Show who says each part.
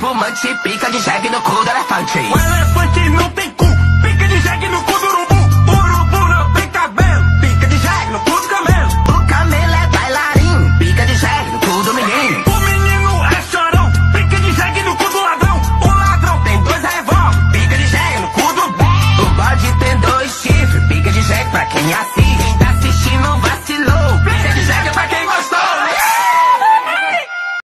Speaker 1: fumante, pica de jegue no cu da elefante.
Speaker 2: O elefante não tem